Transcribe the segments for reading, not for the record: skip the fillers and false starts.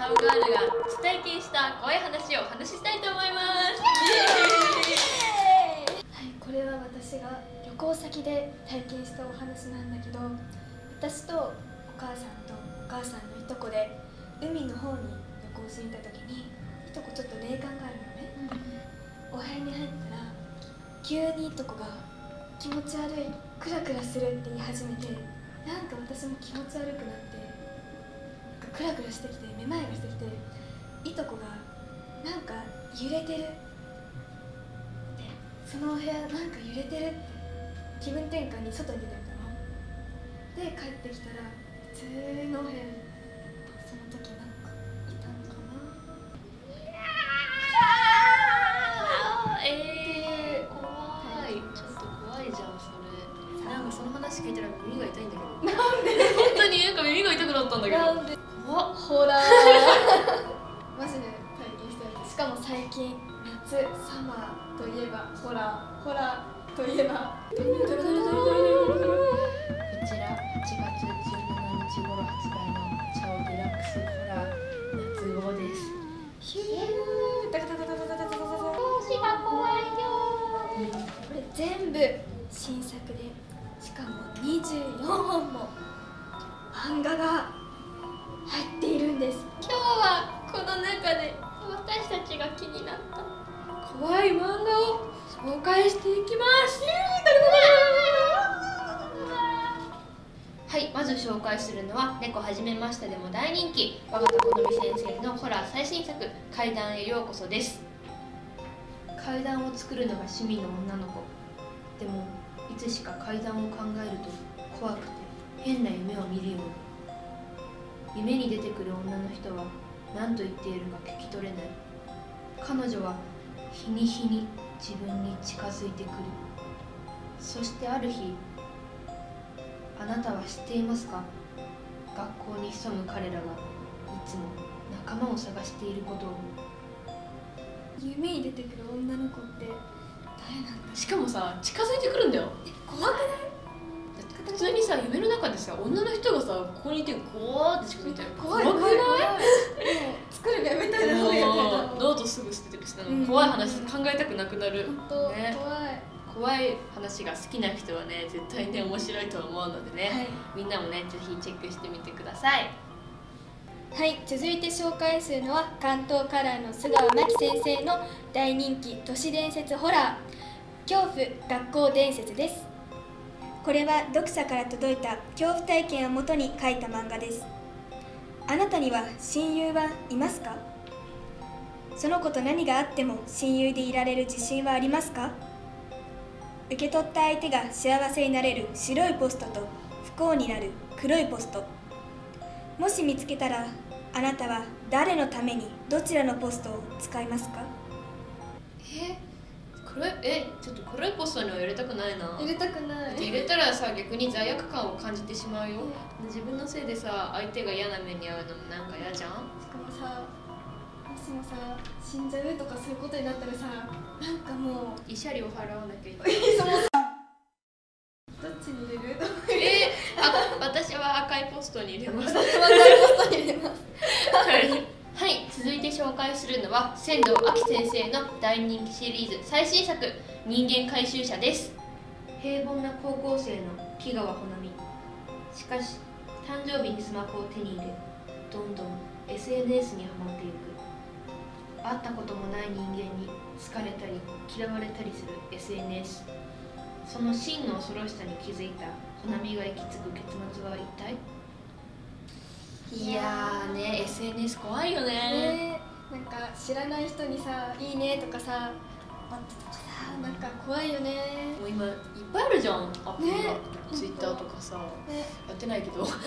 ャオガールが初体験した怖い話を話したいと思います。 はい、これは私が旅行先で体験したお話なんだけど、私とお母さんとお母さんのいとこで海の方に旅行しに行った時に、いとこちょっと霊感があるのね、お部屋に入ったら急にいとこが気持ち悪い、クラクラするって言い始めて、なんか私も気持ち悪くなって、クラクラしてきて、めまいがしてきて、いとこがなんか揺れてるって、そのお部屋なんか揺れてるって気分転換に外に出てみたので、帰ってきたら普通のお部屋にその時なんかいたのかな。 怖い、ちょっと怖いじゃんそれ。なんかその話聞いたら耳が痛いんだけど。 なんで？ 本当になんか耳が痛くなったんだけど。 なんで？ 怖っ。 ホラーマジで体験したやつ。しかも最近夏サマーといえばホラー、ホラーといえばこちら8月17日頃発売のチャオデラックスホラー夏号です。 ヒュー、ダカダカダカダカダカダカ。 星が怖いよ。 これ全部新作で、しかも24本も漫画が入っているんです。 今日はこの中で私たちが気になった怖い漫画を紹介していきます。はい、まず紹介するのは猫はじめましたでも大人気、我が田好美先生のホラー最新作怪談へようこそです。怪談を作るのが趣味の女の子でも、いつしか怪談を考えると怖くて変な夢を見るように。夢に出てくる女の人は何と言っているか聞き取れない。彼女は日に日に自分に近づいてくる。そしてある日、あなたは知っていますか？学校に潜む彼らがいつも仲間を探していることを。 夢に出てくる女の子って誰なんだ？ しかもさ、近づいてくるんだよ。 怖くない？ 普通にさ、夢の中でさ、女の人がさ、ここにいてゴーって近づいてる。 怖い怖い怖い。もう作るのやめたいな。 ノートすぐ捨ててるし、怖い話考えたくなくなる。 本当、 ね、 怖い。 怖い話が好きな人はね、絶対ね面白いと思うのでね、はい、みんなもねぜひチェックしてみてください。 はい、続いて紹介するのは関東カラーの須川真希先生の大人気都市伝説ホラー恐怖学校伝説です。これは読者から届いた恐怖体験をもとに書いた漫画です。あなたには親友はいますか？その子と何があっても親友でいられる自信はありますか？受け取った相手が幸せになれる白いポストと不幸になる黒いポスト。もし見つけたら、あなたは誰のためにどちらのポストを使いますか？ ちょっと黒いポストには入れたくないな。 入れたくない。 入れたらさ、逆に罪悪感を感じてしまうよ。自分のせいでさ、相手が嫌な目に遭うのもなんか嫌じゃん。 しかもさ、もしもさ、死んじゃうとかそういうことになったらさ、なんかもう慰謝料払わなきゃいけない。 どっちに入れる？ 私は赤いポストに入れます。 赤いポストに入れます。 はい、続いて紹介するのは仙道亜希先生の大人気シリーズ最新作「人間回収者」です。平凡な高校生の木川穂波。しかし誕生日にスマホを手に入れ、どんどん SNS にはまっていく。会ったこともない人間に好かれたり嫌われたりする SNS。 その真の恐ろしさに気づいた穂波が行き着く結末は一体？いやーね、 SNS 怖いよね。 なんか知らない人にさ「いいね」とかさバッてとかさ、なんか怖いよね。 もう今いっぱいあるじゃん、アプリが、Twitter とかさ、やってないけど。 はい、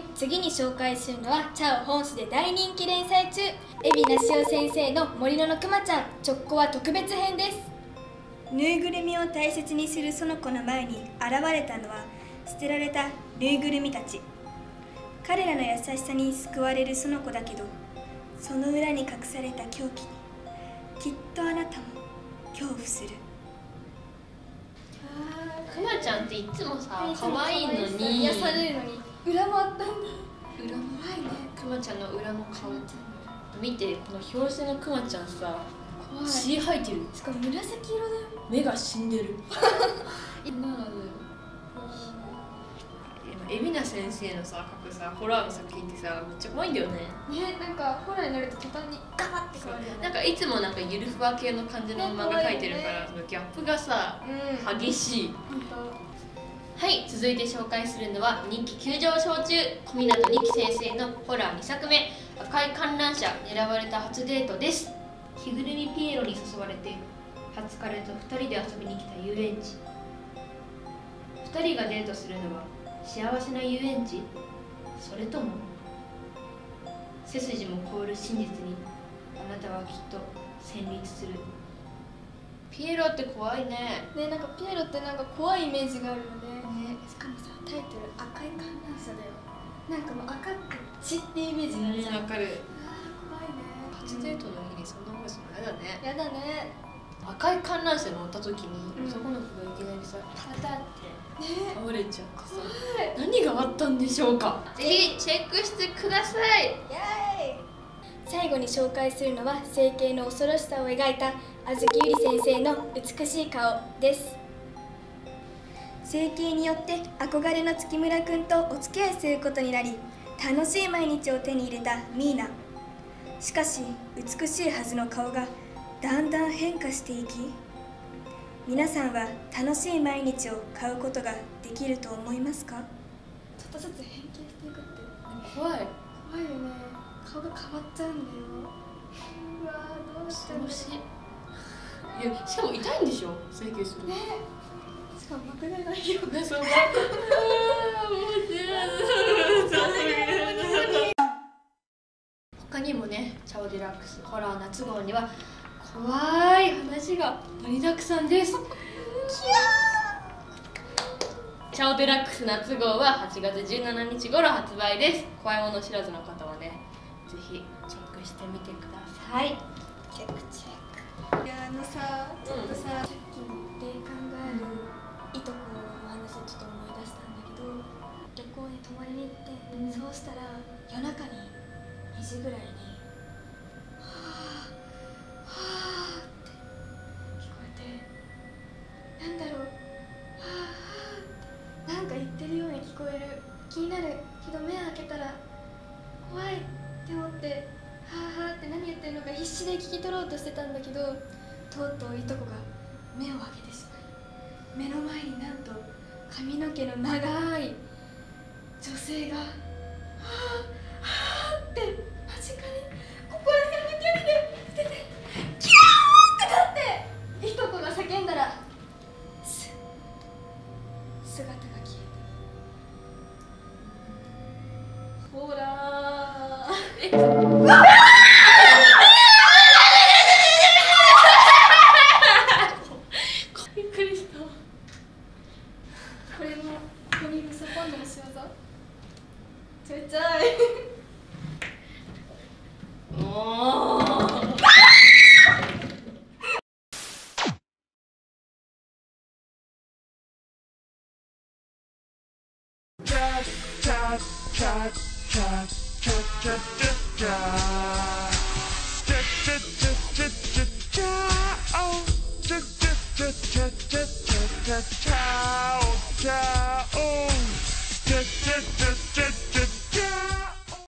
次に紹介するのはチャオ本誌で大人気連載中、海老名しお先生の森野のくまちゃん直行は特別編です。ぬいぐるみを大切にするその子の前に現れたのは捨てられたぬいぐるみたち。彼らの優しさに救われるその子だけど、その裏に隠された狂気にきっとあなたも恐怖する。 くまちゃんっていつもさ可愛いのに癒されるのに裏もあったんだ。 裏も怖いね。 クマちゃんの裏の顔見て、この表紙のクマちゃんさ、 怖い。 血吐いてる。 しかも紫色だよ。 目が死んでる。 今海老名先生のさ描くさホラーの作品ってさめっちゃ怖いんだよね。 ね、なんかホラーになると途端にガバッて変わるよね。 なんかいつもなんかゆるふわ系の感じの漫画描いてるから、そのギャップがさ、激しい。はい、続いて紹介するのは人気急上昇中、小湊二木先生のホラー2作目、赤い観覧車狙われた初デートです。着ぐるみピエロに誘われて初彼と2人で遊びに来た遊園地。2人がデートするのは幸せな遊園地、それとも背筋も凍る真実にあなたはきっと戦慄する。ピエロって怖いね。 ね、なんかピエロってなんか怖いイメージがあるよね。しかもさ、タイトル赤い観覧車だよ。なんかもう赤って血ってイメージがあるじゃん。 わかる。 怖いね。 初デートの日にそんな思いするの嫌だね。 やだね。 赤い観覧車乗った時に男の子がいきなりさパタって倒れちゃってさ、何があったんでしょうか。ぜひチェックしてください。 最後に紹介するのは整形の恐ろしさを描いたあずきゆり先生の美しい顔です。整形によって憧れの月村くんとお付き合いすることになり、楽しい毎日を手に入れたミーナ。しかし美しいはずの顔がだんだん変化していき、皆さんは楽しい毎日を買うことができると思いますか？ちょっとずつ変形していくって怖い。 怖いよね。顔が変わっちゃうんだよ。うわー、どうしたの。 いや、しかも痛いんでしょ、整形するね。しかも爆弾がいいよね。 そう。他にもね、チャオデラックスホラー夏号には怖い話が盛りだくさんです。チャオデラックス夏号は8月17日頃発売です。怖いもの知らずの方はね、ぜひチェックしてみてください。 チェックチェック。いや、さ、ちょっとさ、さっき霊感があるいとこの話をちょっと思い出したんだけど、旅行に泊まりに行って、そうしたら夜中に2時ぐらいにはぁはぁって聞こえて、なんだろう、はぁはぁってなんか言ってるように聞こえる。気になるけど目を開けたら怖いって思って、はぁはぁって何言ってるのか必死で聞き取ろうとしてたんだけど、とうとういとこが目を開けてしまい、目の前になんと髪の毛の長い女性がはぁはぁって間近にここら辺の距離で出てキャーってなって、いとこが叫んだら姿が消えた。ほらーびっくりした。 これもここにムサポンドの仕業。ちょいちょい Cha